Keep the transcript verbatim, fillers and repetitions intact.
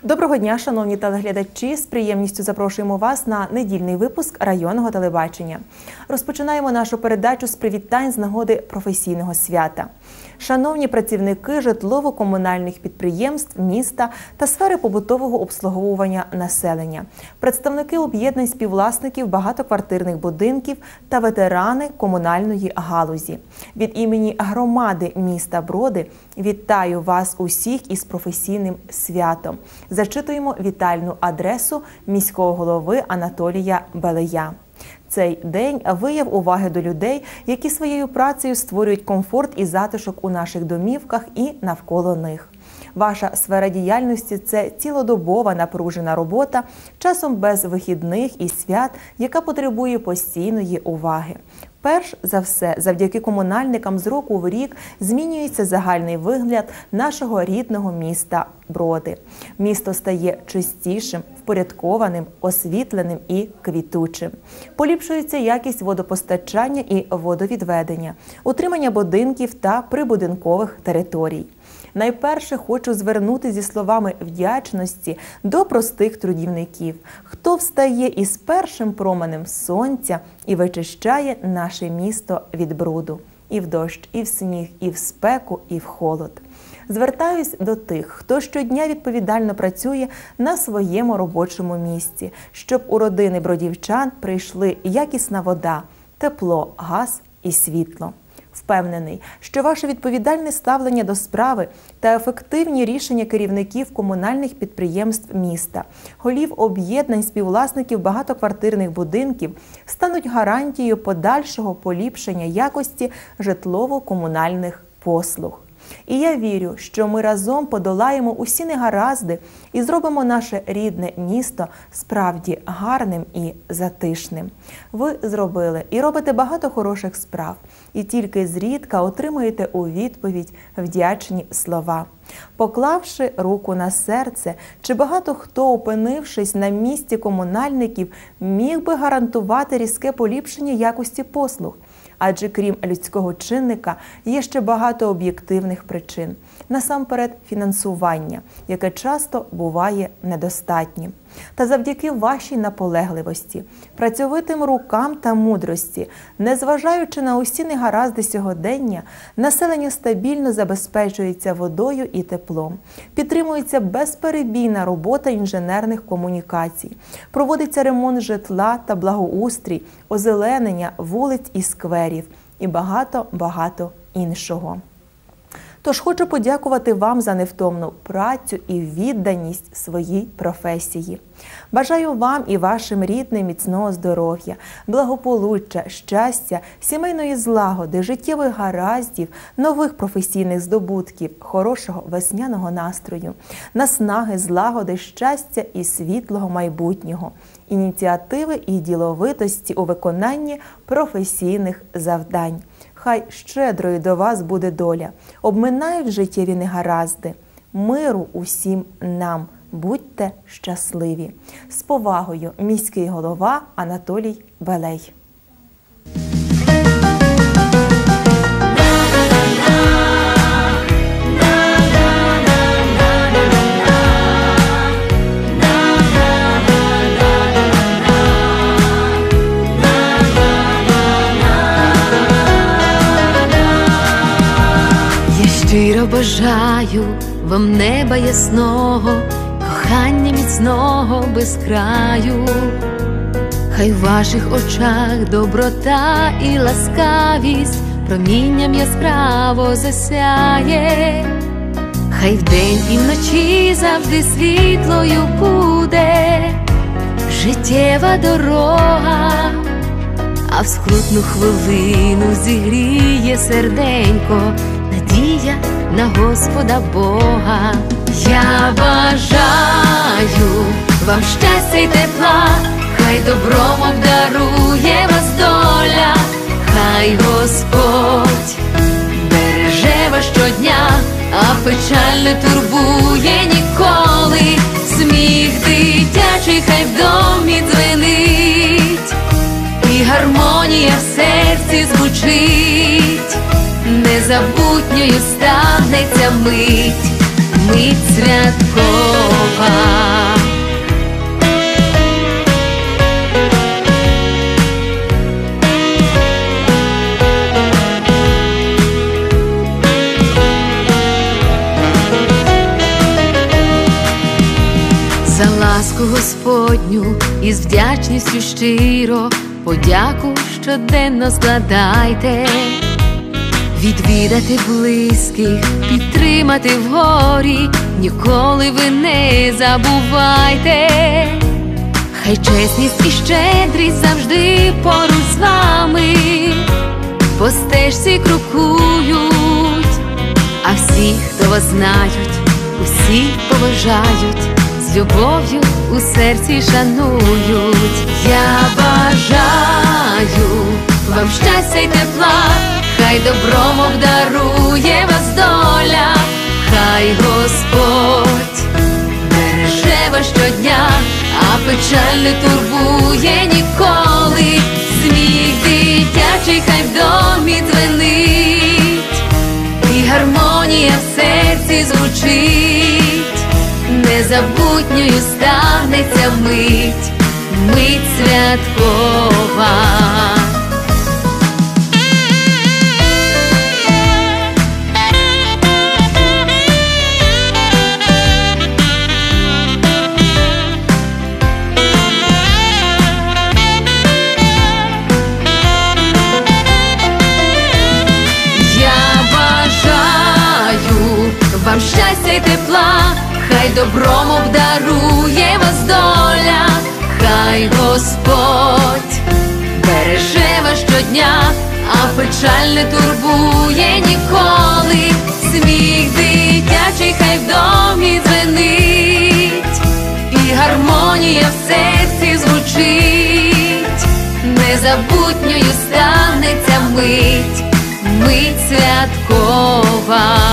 Доброго дня, шановні телеглядачі! З приємністю запрошуємо вас на недільний випуск районного телебачення. Розпочинаємо нашу передачу з привітань з нагоди професійного свята. Шановні працівники житлово-комунальних підприємств міста та сфери побутового обслуговування населення, представники об'єднань співвласників багатоквартирних будинків та ветерани комунальної галузі. Від імені громади міста Броди вітаю вас усіх із професійним святом. Зачитуємо вітальну адресу міського голови Анатолія Белея. Цей день – вияв уваги до людей, які своєю працею створюють комфорт і затишок у наших домівках і навколо них. Ваша сфера діяльності – це цілодобова напружена робота, часом без вихідних і свят, яка потребує постійної уваги. Перш за все, завдяки комунальникам з року в рік змінюється загальний вигляд нашого рідного міста Броди. Місто стає чистішим, впорядкованим, освітленим і квітучим. Поліпшується якість водопостачання і водовідведення, утримання будинків та прибудинкових територій. Найперше хочу звернути зі словами вдячності до простих трудівників, хто встає із першим променем сонця і вичищає наше місто від бруду. І в дощ, і в сніг, і в спеку, і в холод. Звертаюсь до тих, хто щодня відповідально працює на своєму робочому місці, щоб у родини бродівчан прийшли якісна вода, тепло, газ і світло. Впевнений, що ваше відповідальне ставлення до справи та ефективні рішення керівників комунальних підприємств міста, голів об'єднань співвласників багатоквартирних будинків стануть гарантією подальшого поліпшення якості житлово-комунальних послуг. І я вірю, що ми разом подолаємо усі негаразди і зробимо наше рідне місто справді гарним і затишним. Ви зробили і робите багато хороших справ, і тільки зрідка отримуєте у відповідь вдячні слова. Поклавши руку на серце, чи багато хто, опинившись на місці комунальників, міг би гарантувати різке поліпшення якості послуг? Адже крім людського чинника є ще багато об'єктивних причин. Насамперед фінансування, яке часто буває недостатнім. Та завдяки вашій наполегливості, працьовитим рукам та мудрості, незважаючи на усі негаразди сьогодення, населення стабільно забезпечується водою і теплом. Підтримується безперебійна робота інженерних комунікацій. Проводиться ремонт житла та благоустрій, озеленення вулиць і скверів і багато-багато іншого. Тож хочу подякувати вам за невтомну працю і відданість своїй професії. Бажаю вам і вашим рідним міцного здоров'я, благополуччя, щастя, сімейної злагоди, життєвих гараздів, нових професійних здобутків, хорошого весняного настрою, наснаги, злагоди, щастя і світлого майбутнього, ініціативи і діловитості у виконанні професійних завдань. Хай щедрою до вас буде доля, обминають життєві негаразди. Миру усім нам, будьте щасливі. З повагою, міський голова Анатолій Белей. Щиро бажаю вам неба ясного, кохання міцного без краю. Хай в ваших очах доброта і ласкавість промінням яскраво засяє. Хай вдень і вночі завжди світлою буде життєва дорога, а в скрутну хвилину зігріє серденько надія на Господа Бога. Я бажаю вам щастя й тепла, хай добром обдарує вас доля, хай Господь береже вас щодня, а печаль не турбує ніколи. Сміх дитячий хай в домі дзвенить, і гармонія в серці звучить. Незабутньою станеться мить, ми мить святкова. За ласку Господню і з вдячністю щиро подяку щоденно складайте. Відвідати близьких, підтримати в горі, ніколи ви не забувайте. Хай чесність і щедрість завжди поруч з вами, по стежці крокують, а всі, хто вас знають, усі поважають, з любов'ю у серці шанують. Я бажаю вам щастя й тепла, хай добром обдарує вас доля, хай Господь береже вас щодня, а печаль не турбує ніколи. Сміх дитячий хай в домі дзвенить, і гармонія в серці звучить. Незабутньою станеться мить, мить святкова. Вам щастя й тепла, хай добром обдарує вас доля, хай Господь береже вас щодня, а печаль не турбує ніколи. Сміх дитячий хай в домі дзвенить, і гармонія в серці звучить. Незабутньою станеться мить, мить святкова.